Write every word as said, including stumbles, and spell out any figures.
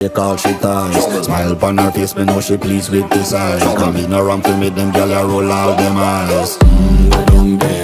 Take all she ties. Smile upon her face, me know she pleased with this eye. Come in around to meet them, girl, I roll out them eyes. Mm, go down there.